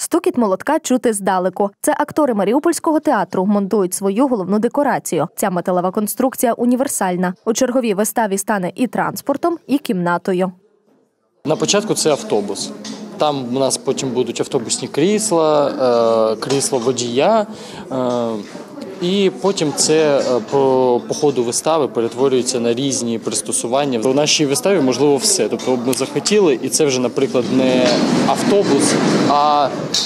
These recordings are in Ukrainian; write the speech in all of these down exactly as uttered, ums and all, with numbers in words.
Стукіт молотка чути здалеку. Це актори Маріупольського театру монтують свою головну декорацію. Ця металева конструкція універсальна. У черговій виставі стане і транспортом, і кімнатою. На початку це автобус. Там у нас потім будуть автобусні крісла, крісло водія. І потім це по, по ходу вистави перетворюється на різні пристосування. У нашій виставі можливо все. Тобто ми захотіли, і це вже, наприклад, не автобус, а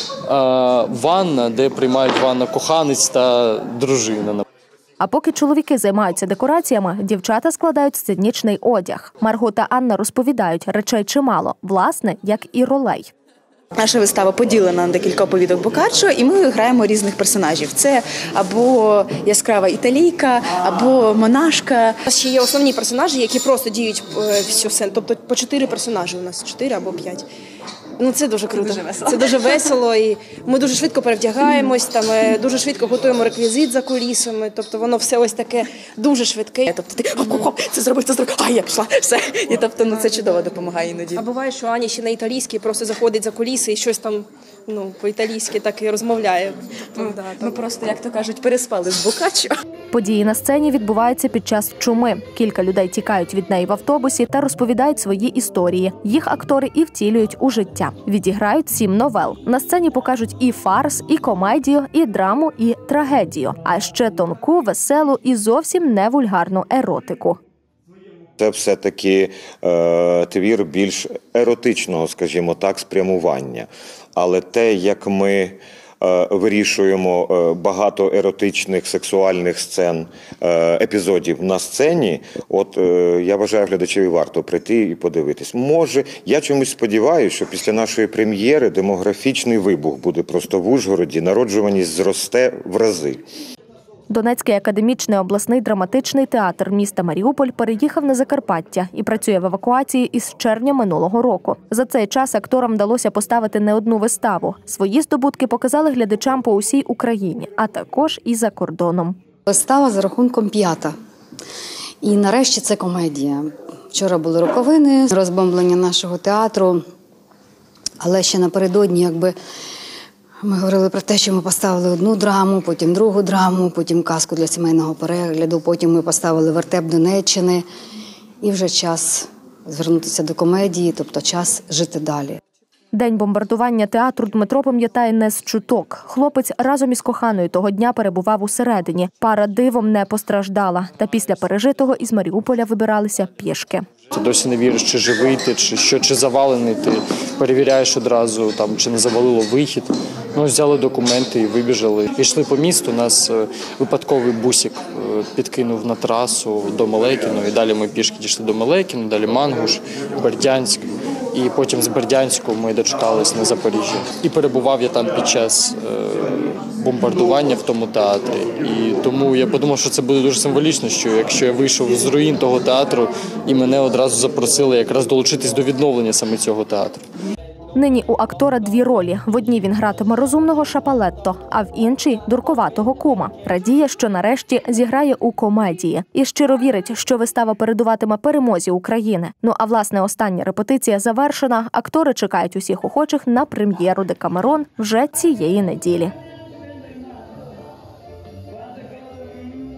е, ванна, де приймають ванну коханець та дружина. А поки чоловіки займаються декораціями, дівчата складають сценічний одяг. Марго та Анна розповідають, речей чимало, власне, як і ролей. Наша вистава поділена на декілька оповідок Боккаччо, і ми граємо різних персонажів. Це або яскрава італійка, або монашка. У нас ще є основні персонажі, які просто діють всю сцену. Тобто по чотири персонажі у нас, чотири або п'ять. Ну, це дуже круто. Це дуже весело. Це дуже весело, і ми дуже швидко перевдягаємось, там, дуже швидко готуємо реквізит за кулісами, тобто воно все ось таке дуже швидке. Тобто ти оп-оп-оп, це зробив, це зробив, а я пішла, все. І тобто, ну, це чудово допомагає іноді. А буває, що Аня ще на італійській просто заходить за куліси і щось там, ну, по-італійськи так і розмовляє. Ми, да, ми просто, як то кажуть, переспали з Боккаччо. Події на сцені відбуваються під час чуми. Кілька людей тікають від неї в автобусі та розповідають свої історії. Їх актори і втілюють у життя. Відіграють сім новел. На сцені покажуть і фарс, і комедію, і драму, і трагедію. А ще тонку, веселу і зовсім не вульгарну еротику. Це все-таки е, твір більш еротичного, скажімо так, спрямування. Але те, як ми е, вирішуємо е, багато еротичних, сексуальних сцен, е, епізодів на сцені, от е, я вважаю, глядачеві варто прийти і подивитись. Може, я чомусь сподіваюся, що після нашої прем'єри демографічний вибух буде просто в Ужгороді, народжуваність зросте в рази. Донецький академічний обласний драматичний театр міста Маріуполь переїхав на Закарпаття і працює в евакуації із червня минулого року. За цей час акторам вдалося поставити не одну виставу. Свої здобутки показали глядачам по усій Україні, а також і за кордоном. Вистава за рахунком п'ята. І нарешті це комедія. Вчора були роковини, розбомблення нашого театру, але ще напередодні, якби, ми говорили про те, що ми поставили одну драму, потім другу драму, потім казку для сімейного перегляду, потім ми поставили «Вертеп Донеччини». І вже час звернутися до комедії, тобто час жити далі. День бомбардування театру Дмитро пам'ятає не з чуток. Хлопець разом із коханою того дня перебував усередині. Пара дивом не постраждала. Та після пережитого із Маріуполя вибиралися пішки. Ти досі не віриш, чи живий ти, чи що, чи завалений ти. Перевіряєш одразу, там, чи не завалило вихід. Ну, взяли документи і вибіжали. Йшли по місту, нас випадковий бусик підкинув на трасу до Мелекіно. І далі ми пішки дійшли до Мелекіно, далі Мангуш, Бердянськ. І потім з Бердянську ми дочекались на Запоріжжя. І перебував я там під час бомбардування в тому театрі. І тому я подумав, що це буде дуже символічно, що якщо я вийшов з руїн того театру, і мене одразу запросили якраз долучитись до відновлення саме цього театру. Нині у актора дві ролі. В одній він гратиме розумного Шапалетто, а в іншій – дуркуватого кума. Радіє, що нарешті зіграє у комедії. І щиро вірить, що вистава передуватиме перемозі України. Ну а власне остання репетиція завершена. Актори чекають усіх охочих на прем'єру «Декамерон» вже цієї неділі.